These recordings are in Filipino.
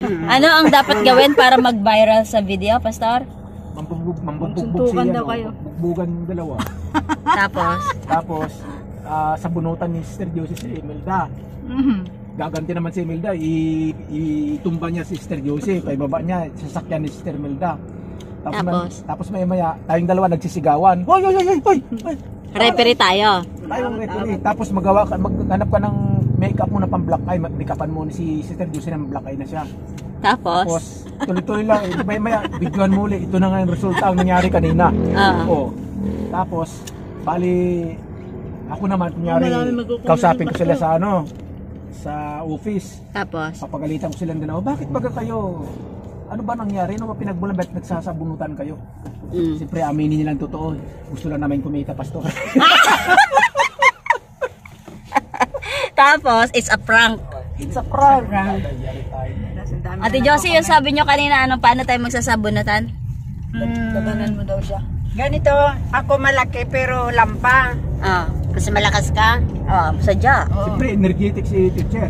Ano ang dapat gawin para mag-viral sa video, Pastor? Mambubugbog siya, bugbugan yung dalawa. Tapos, sabunutan ni Sister Josie si Imelda. Gaganti naman si Imelda, itumba niya si Sister Josie, kay baba niya, sasakyan ni Sister Imelda. Tapos maya, tayong dalawa nagsisigawan. Hoy! Referee tayo. Tayong referee. Tapos maghanap ka ng make-up mo na pang black eye, make-upan mo si Sister Josie ng black eye na siya. Tapos tuloy-tuloy lang, maya, videoan mo ulit. Ito na nga yung resulta ang nangyari kanina. Tapos, bali, ako naman, kunyari, kausapin ko sila sa office. Tapos papagalitan ko silang dalawa, bakit baga kayo? Ano ba nangyari? Ano ba pinagmulan? Ba't nagsasabunutan kayo? Siyempre, aminin nilang totoo. Gusto lang namin kumita, Pastor. Tapos, it's a prank. It's a prank. Ate Josie, yung sabi nyo kanina, paano tayo magsasabunutan? Labanan mo daw siya. Ganito, ako malaki pero lampa. Kasi malakas ka? Sadya. Siyempre, energetic si teacher.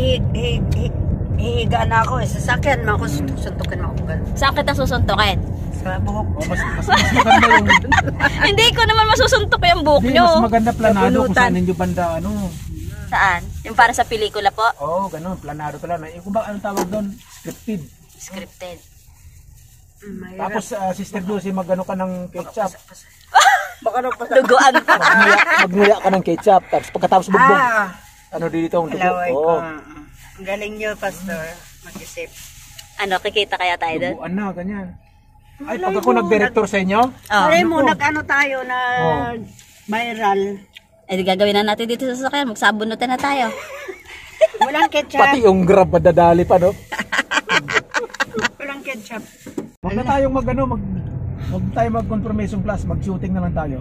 Hihiga na ako sasakyan mo ako, suntukin mo ako gano'n. Saan kita susuntukin? Sa buhok. Mas maganda yung... Hindi ko naman masusuntok yung buhok nyo. Mas maganda planado kung saan ninyo banda, Saan? Yung para sa pelikula po? Oo, ganun, planado talaga. Kung ba, anong tawag doon? Scripted. Tapos, Sister Josie, magano ka ng ketchup. Baka Duguan pa. Magnuya ka ng ketchup. Tapos pagkatapos bugbog. Ano dito ang dugo? Oo. Ang galing nyo, Pastor. Mag-isip. Kikita kaya tayo doon? Duguan na, ganyan. Ay, pag ako nag-director sa inyo? Aray mo, nag-ano tayo na viral. Gagawin na natin dito sa sasakyan. Magsabunutan na tayo. Walang ketchup. Pati yung grab madadali pa, no? Walang ketchup. Huwag na tayong huwag tayo mag-confirmation plus, mag-shooting na lang tayo.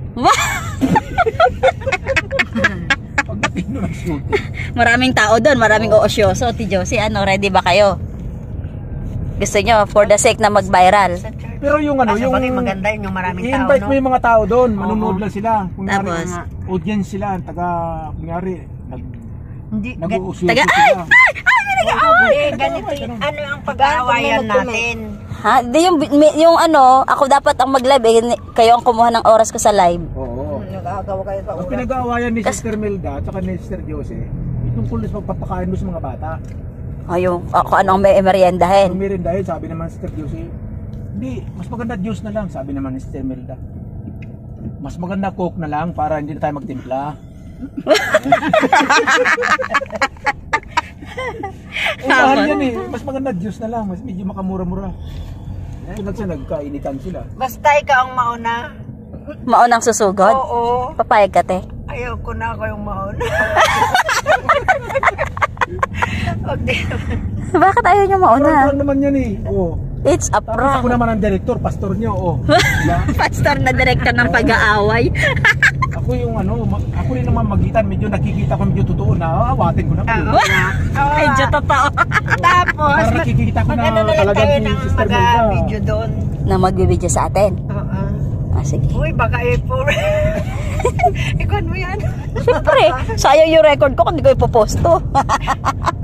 Pagdating na ng shooting. Maraming tao doon, maraming oosyoso. Ate Josie, ready ba kayo? Gusto nyo, for the sake na mag-viral? Pero yung yung maganda yung maraming tao, i-invite mo yung mga tao doon, manunood lang sila. Tapos, audience sila, kunyari, nag-uusyoso taga, sila. Ganito yun. Ano ang pag-aawayan natin? Yung ako dapat ang mag-live, kayo ang kumuha ng oras ko sa live. Oo. Nag-aagawa kayo sa oras. Ang pinag-aawayan ni Sister Melda at ni Sister Josie, itong pulis magpapakain mo sa mga bata. Ako anong may meriendahin. Ang meriendahin, sabi naman ni Sister Josie, hindi, mas maganda juice na lang, sabi naman ni Sister Melda. Mas maganda coke na lang para hindi na tayo magtimpla. Mahal yan mas maganda juice na lang, mas medyo makamura-mura. Nagkainitan sila. Basta ikaw ang mauna. Maunang susugod? Oo. Papayag ka, te? Ayoko na ako yung mauna. Bakit ayaw nyo mauna? Prank naman yan It's a prank. Ako naman ang director, pastor nyo. Pastor na director ng pag-aaway. Ako yung ako rin naman magitan, medyo nakikita ko medyo totoo na, awatin ko na. Medyo totoo. Tapos, para nakikita ko na talagang si Sister Melda. Mag-video doon. Na magbibideo sa atin? Sige. Uy, baka ikaw mo yan. Siyempre, sayang yung record ko kung hindi ko ipoposto.